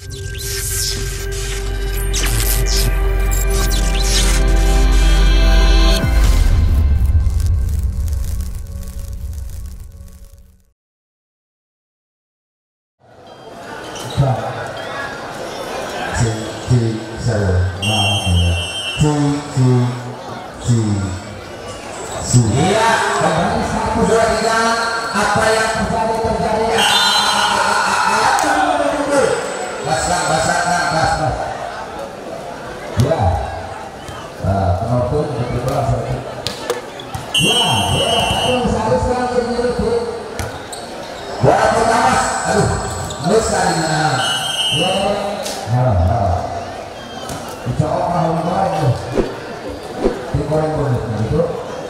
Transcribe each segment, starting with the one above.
Iya, kembali 1, 2, 3. Apa yang terjadi? Bas. Ya, penonton betul seperti. Ya, harus lagi. Bola pertama, aduh, halus kalinya. Ya, dicoba kemarin tuh, digoreng dulu, gitu.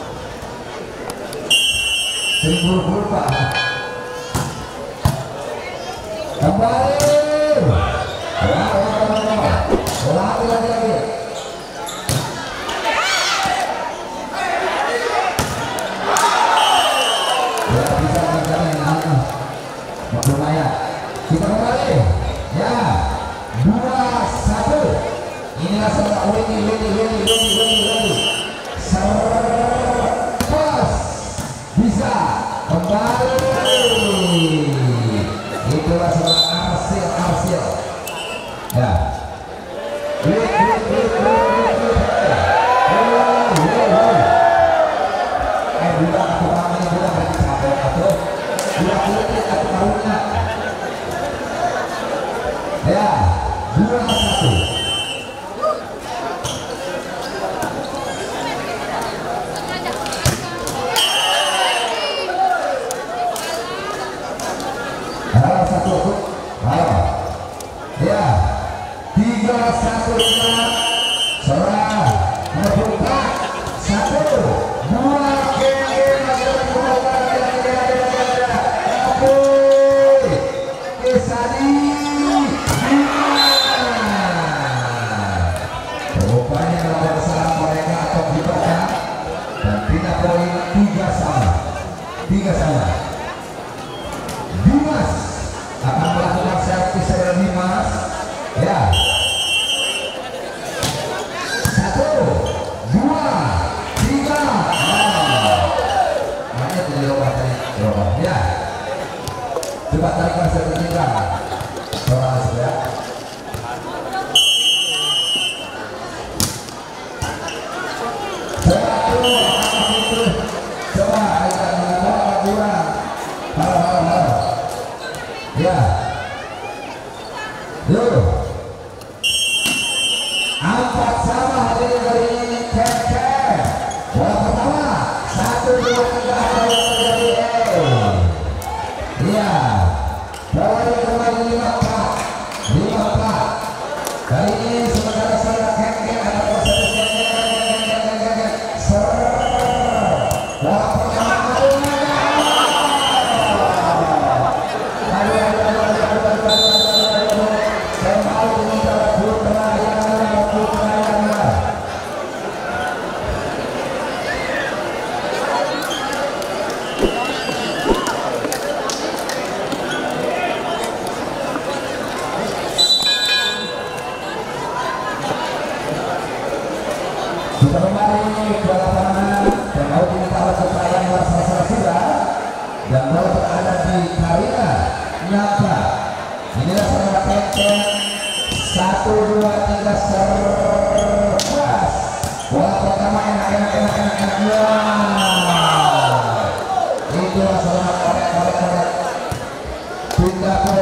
Buru-buru Pak. Kembali. Lagi. Ya bisa menjalankan. Lumayan. Kita kembali. Ya. 2-1. Inilah seorang Winnie. Serpas. Bisa kembali. Itulah seorang Arsil. Ya. Ya, 2-1. Ya, 3-1 serah membuka 1, 2 rupanya lawan salah mereka atau dibaca dan tidak poin 3 sama. Dimas akan melakukan servis dari Dimas. Ya. 1, 2, 3. Hanya dirobah. Ya. Coba tarik masuk ke kita. Soal sudah. Coba kita melakukan kurang. Halo. Ya. Yuk. 4 sama hadir dari Keke. Bola pertama 1, 2, 3 terjadi. Iya. Bola kembali 5-4. Kali ini sementara saya Keke ada proses bola pertama. Kita kembali ke lapangan dan mau kita lakukan perayaan luar sudah dan mau berada di Karina Nyata. Inilah saudara Keke. 1, 2, 3 serpas. Bola pertama enak. Ya. Itulah saudara korek. Pindah ke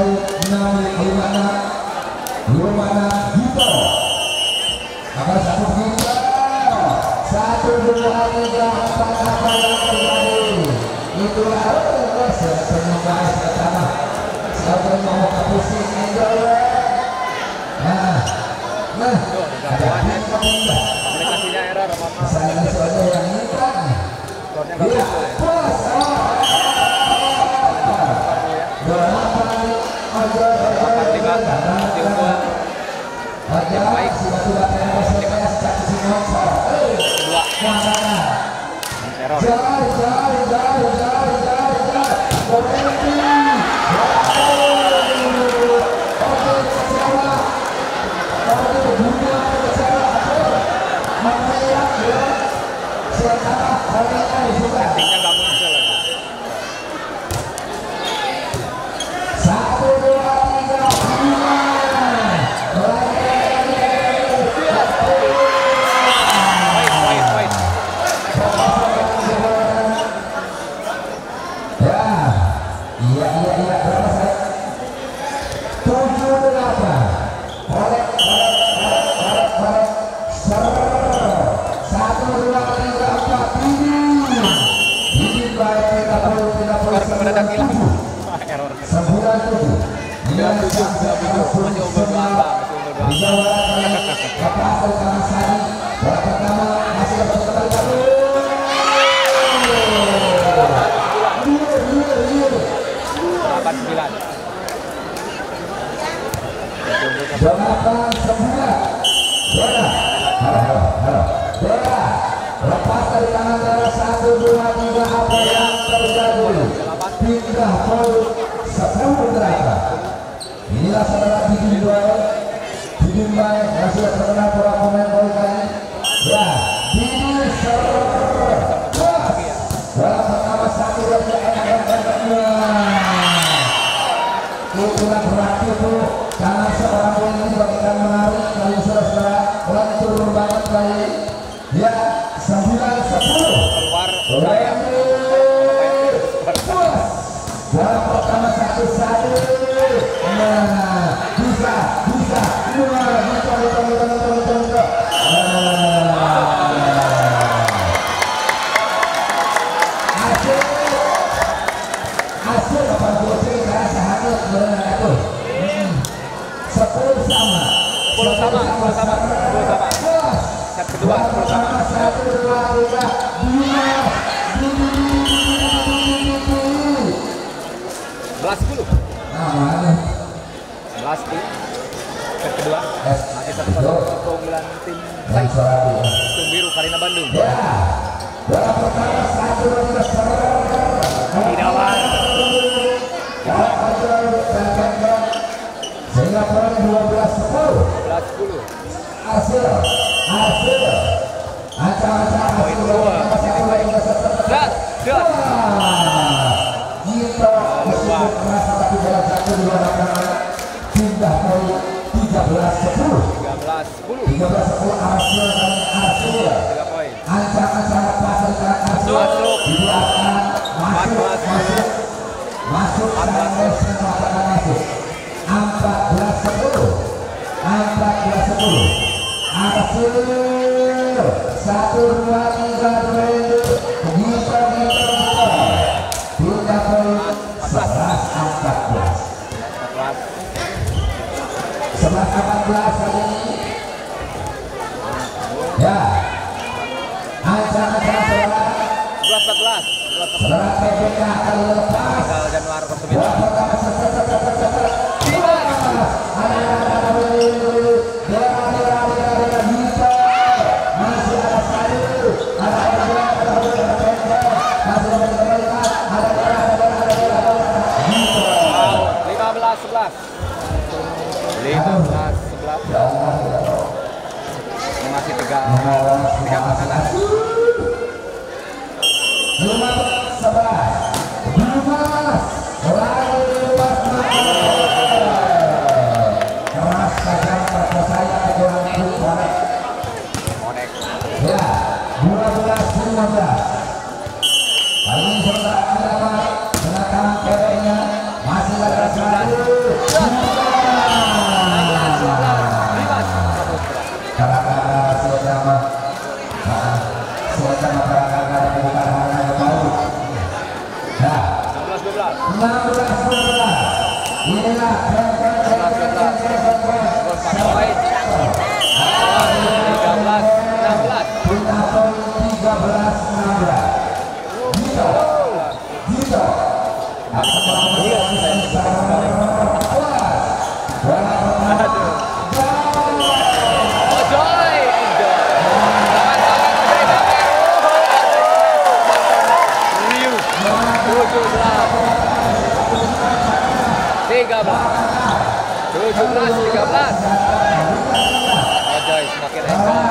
Lumana Gito. Akan 1 Gito. 1, 2, 3, 4. Apa yang terjadi? Itulah penyumbang pertama. Siapa yang mau pusing enjoy. Nah, ada pindah. Aplikasinya error apa? Saya soalnya yang ini kan. Iya, bos. Jauh. Masih umur berapa? Lepas dari tangan Dera 1, 2, 3, apa yang terjadi? Pindah poin 10 neraka. Inilah saudara Didimbai masih terkenal para pemain poin kali. Ya, Didi serpas. Bola pertama 1, 2, 3, pukulan berarti itu karena seorang poin ini bagikan menarik kali saudara-saudara. Bola turun banget kali. Ya, 9-10. Bola pertama 1-1. Nah, bisa. Hasil 80 karena sehangat berenang itu 10 sama. Set kedua 10 sama. 1, 2, 3, 11-10. Nah, 11-10. Set kedua masih 1-0 keunggulan tim Tim Biru Karina Bandung. ya, bola pertama 1, 2, 3, Hidawar. sehingga poin 12-10. 11-10. Hasil ancang-ancang Poin kedua. Gito meskipun merasa tapi dalam 1 2 lapangan pindah poin 13-10. 13-10 hasil 3 poin. ancang-ancang lepas dari tangan Arsul Masuk. dibiarkan masuk sangat mesin melakukan masuk 14-10 hasil 1, 2, 3 Gito pindah poin 11-14 kali ini. Ya, ancang-ancang saudara PPK kali lepas. Januari Bola pertama masih ada Sadu, Ini masih 3 pasangan. 17-13. Ojoy semakin enak.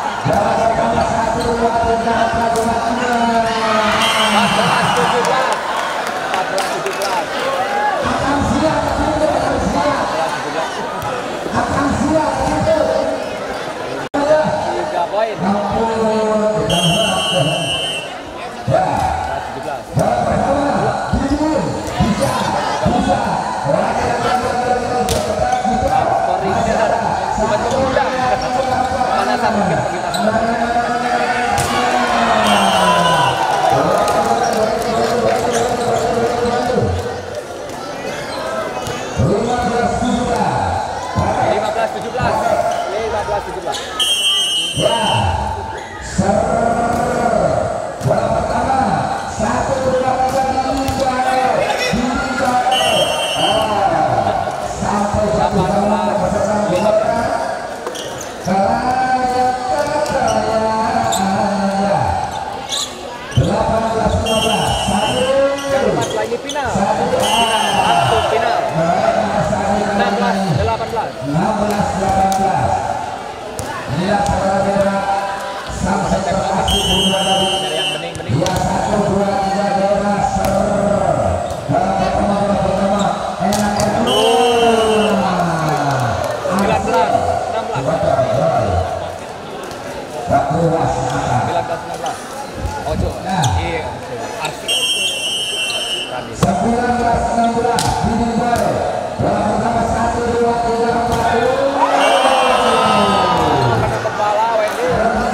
3 poin. Ya, bola pertama 1-2-3 sampai jatuh dalam peserta bola kelayakannya 18-15 Keempat lagi final. Satu final. 16-18 inilah saudara daerah sampai terpaksa bunga dari yang bening-bening. dia 1-2-3 daerah dalam pertama enak 19-16. Ojo. Iya. Arsik. 19-16 Bidibay bola pertama 1-2-3-4 Kena kepala Wendy.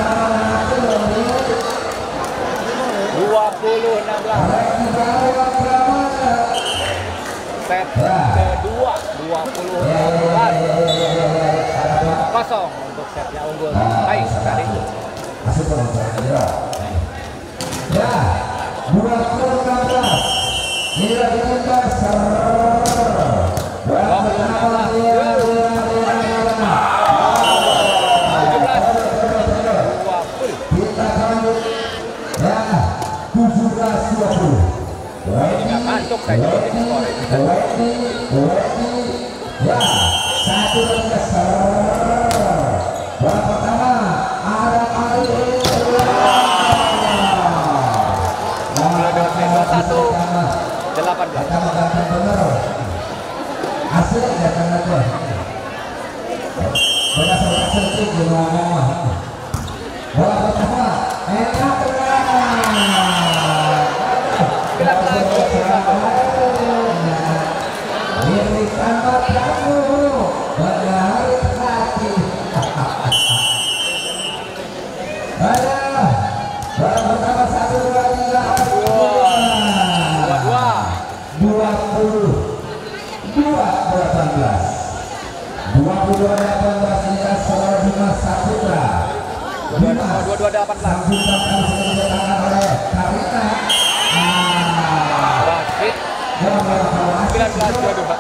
20-16. Set kedua 20-16. Kosong untuk set yang unggul. Baik sekali. Masuk ya 20-16 ini lagi tuntas bola pertama kita lanjut ya 17-20 Masuk saja ya 1 bola pertama ada Ali 18. Hasil datang aja. Bola selesai ngomong. Bola pertama enak Lirikan matamu menarik hati. Bola pertama 22-18 ini saudara Dimas Saputra. Dimas 22-18 sambutkan sudah didatangkan oleh Karina. Wasit 19-22.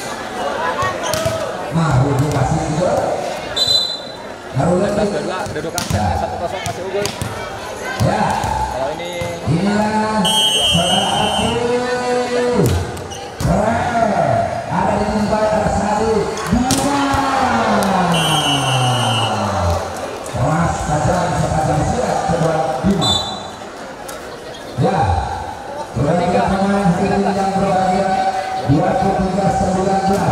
Mahu dikasih juga. Harus lagi. 19-22 kedudukan set 1-0 masih unggul. Ya. Kalau ini Inilah saudara Aki. Ada di Mumbai ada Sadi. Tajam siap kedua Bima. Ya, kedua pemain hadirin yang berbahagia 23-19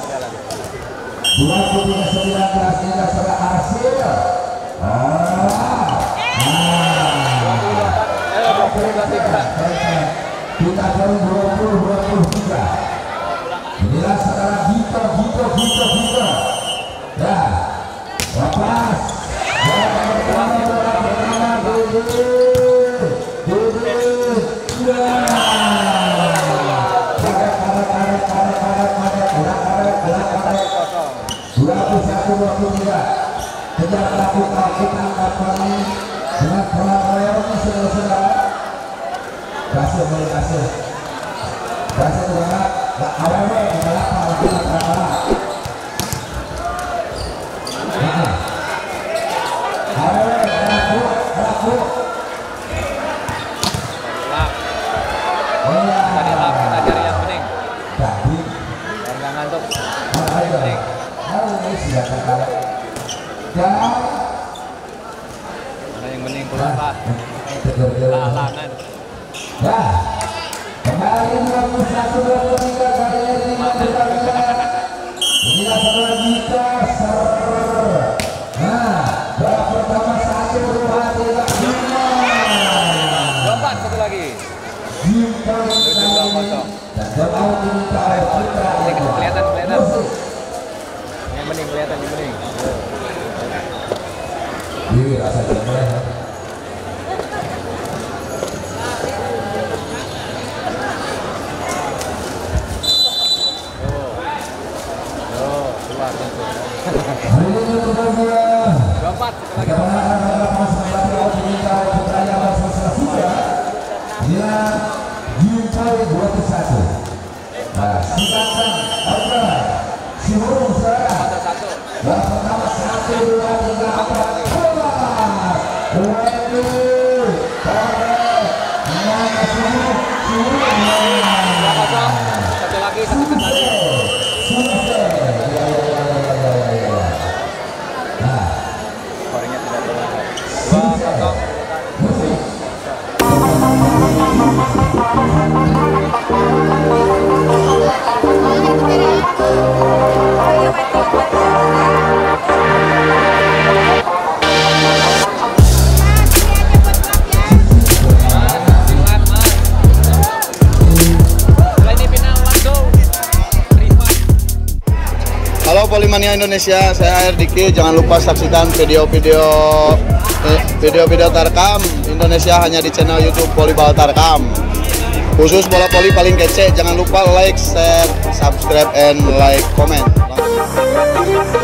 ini sudah hasil. Kita baru 20-23. Inilah saudara Gito. Ya, lepas. Kejar pelaku kita angkat kami dengan pelaku saudara-saudara. Kasih saudara, awalnya kita lakukan yang bening keluar lalangan. Ya, kembali 21-23 kali ini inilah saudara kita nah, bola pertama 1-2-3 Lompat satu lagi. Dan jauh diminta oleh Putra kelihatan. Yang bening kelihatan yang bening. Iya, rasa jember. Keluar. 4 sekali lagi. Nah, silakan aja si Hurung saudara. Yang pertama 1, 2, 3, 4, keluar. Waduh, korek. Mana si Hurung? Si Hurung. Satu lagi, satu kali. Nah, Skornya tidak terlalu. 2-0. Halo Polimania Indonesia, saya Diki. Jangan lupa saksikan video-video Tarkam Indonesia hanya di channel YouTube Volleyball Tarkam. Khusus bola voli paling kece. Jangan lupa like, share, subscribe, and like, comment.